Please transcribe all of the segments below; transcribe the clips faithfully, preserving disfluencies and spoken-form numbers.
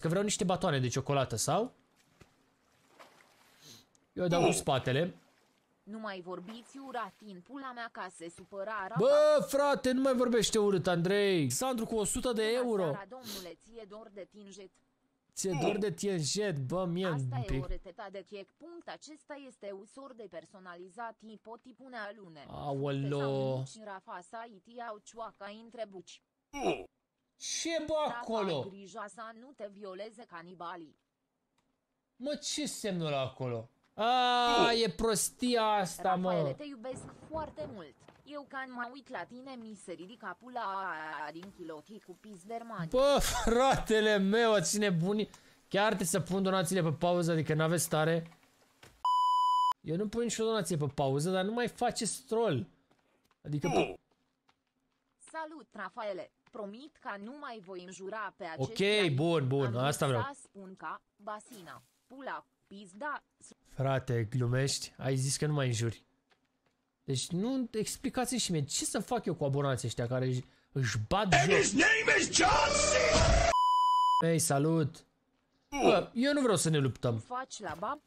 că vreau niște batoane de ciocolată, sau? Eu dau cu spatele. Nu mai vorbiți urat în pula mea ca se supăra Rafa. Bă, frate, nu mai vorbește urât, Andrei. Sandru cu o sută de euro. Seara, domnule, ție dor de tinjet. Ție dor de tienjet, bă, mie un Asta pic. e o rețeta de chec. Punct. Acesta este ușor de personalizat. Îi poti pune alune. Aoleo. Rafa sa iti au cioaca între buci. Ce bă acolo? Rafa, ai grijă să nu te violeze canibalii. Mă, ce semnul ăla acolo? A, e prostia asta, Rafaele, mă. te iubesc foarte mult. Eu când mă uit la tine, mi se ridică pula aia din chilotii cu pizdermani. Bă, fratele meu, ați nebuni. Chiar trebuie să pun donațiile pe pauză, adică n-aveți stare. Eu nu pun nicio donație pe pauză, dar nu mai faceți troll. Adică... Salut, Rafaele. Promit că nu mai voi înjura pe acest Ok, live. bun, bun, Am asta vrut vreau. să spun ca basina, pula, pizda. Frate, glumești? Ai zis că nu mai înjuri. Deci nu explicați-mi și mie ce să fac eu cu abonații ăștia care își, își bat joc. Hei, salut! Bă, eu nu vreau să ne luptăm. Faci la bab?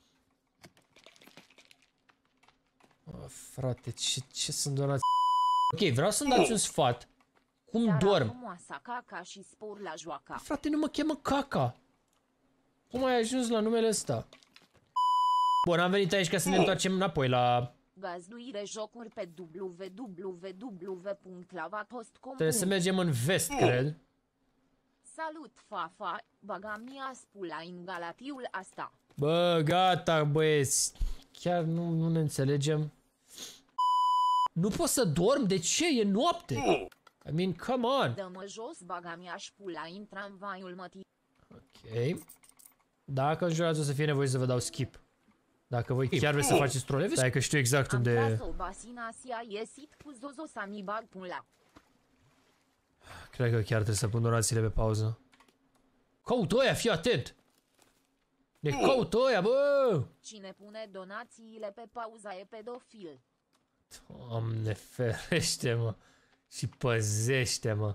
Bă, frate, ce, ce sunt donați? Ok, vreau să-mi dați un sfat. Cum Seara dorm? frumoasă, caca și spor la joaca. Frate, nu mă cheamă Caca. Cum ai ajuns la numele ăsta? Bun, am venit aici ca să ne întoarcem înapoi la... Gazduire jocuri pe w w w punct lavapost punct com. Trebuie să mergem în vest, cred. Salut, Fafa, baga mia spula în galatiul asta. Bă, gata, băieți. Chiar nu, nu ne înțelegem. Nu pot să dorm? De ce? E noapte. I mean, come on. Dă-mă jos, baga mia spula în tramvaiul mătii. Ok. Dacă înjurați o să fie nevoie să vă dau skip. Dacă voi chiar vreți să faceți trole, stai că știu exact Am unde... tras o basina si a ieșit cu zozo să mi bag pula. Cred că chiar trebuie să pun donațiile pe pauză. Caută ăia, fii atent! Ne caută ăia, bă! Cine pune donațiile pe pauza e pedofil. Doamne, ferește-mă și păzește-mă.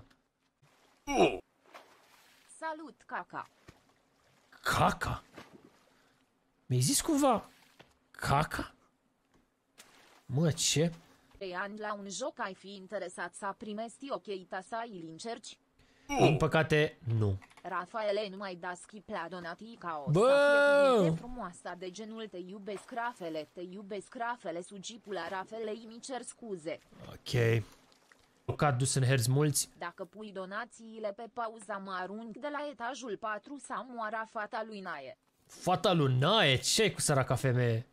Salut, caca. Caca? Mi-ai zis cumva caca? Mă, ce? Trei ani la un joc ai fi interesat să primesti ok ta să îl încerci? Din păcate, nu. Rafaele, nu mai da skip la donatii ca o Bă! să fie frumoasă de genul te iubesc Rafele, te iubesc Rafele, sugipula Rafele, îmi cer scuze. Ok. Cat dus în herți mulți. Dacă pui donațiile pe pauza mă arunc de la etajul patru sau moara fata lui Nae. Fata lui Nae, ce cu săraca femeie?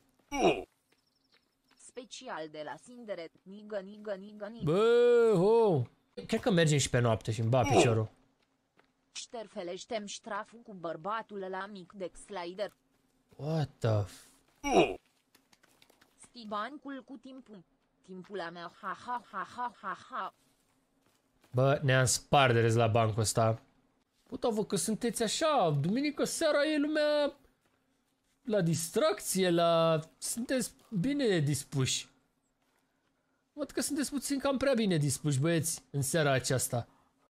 Special de la Sinderet, nigă, nigă, nigă, nigă. Bă, ho. Cred că mergem și pe noapte și îmi ba piciorul. Șterfelește-mi ștraful cu bărbatul la mic de slider. What the f... Stibancul cu timpul. Timpul la mea, ha, ha, ha, ha, ha, ha. Bă, ne-am spart de râs la bancul ăsta. Puta, vă că sunteți așa, duminică seara e lumea la distracție, la... Sunteți bine dispuși. Văd că sunteți puțin cam prea bine dispuși, băieți, în seara aceasta.